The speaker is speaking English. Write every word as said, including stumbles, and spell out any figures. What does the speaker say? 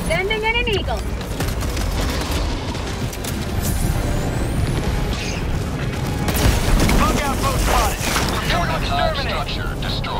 Sending in an eagle. Bug outpost spotted. Fortified structure destroyed.